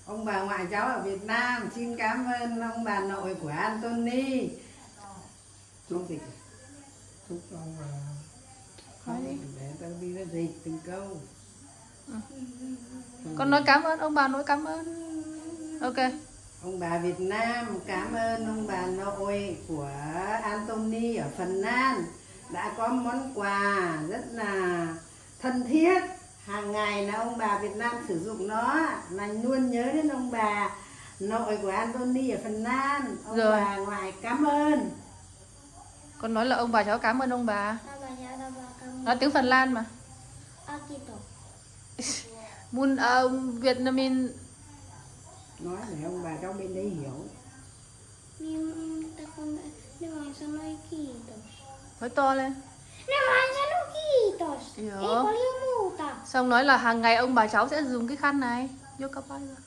Ông bà ngoại cháu ở Việt Nam xin cảm ơn ông bà nội của Anthony. Chúc gì? Chúc ông bà không để tao đi nó dịch từng câu. Con nói cảm ơn ông bà nội, cảm ơn. Ok. Ông bà Việt Nam cảm ơn ông bà nội của Anthony ở Phần Lan đã có món quà rất là thân thiết. Hàng ngày là ông bà Việt Nam sử dụng nó, là luôn nhớ đến ông bà nội của Anthony ở Phần Lan. Ông Rồi. bà ngoại cảm ơn. Con nói là ông bà cháu cảm ơn ông bà. Nói tiếng Phần Lan mà. Mun Vietnamin. Nói để ông bà cháu bên đấy hiểu. Nói to lên. Hiểu. Xong nói là hàng ngày ông bà cháu sẽ dùng cái khăn này. Vô cặp bay rồi.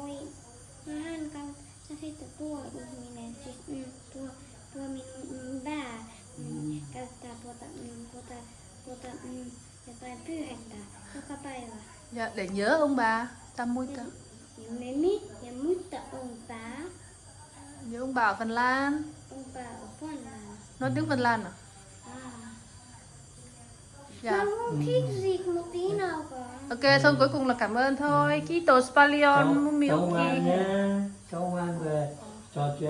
Dạ, để nhớ ông bà. Ta mui ta. Nhớ ông bà ở Phần Lan. Nói tiếng Phần Lan à? Dạ. Ok, xong cuối cùng là cảm ơn thôi. Kiitos paljon. Cháu ngoan nhé. Cháu ngoan về trò chuyện.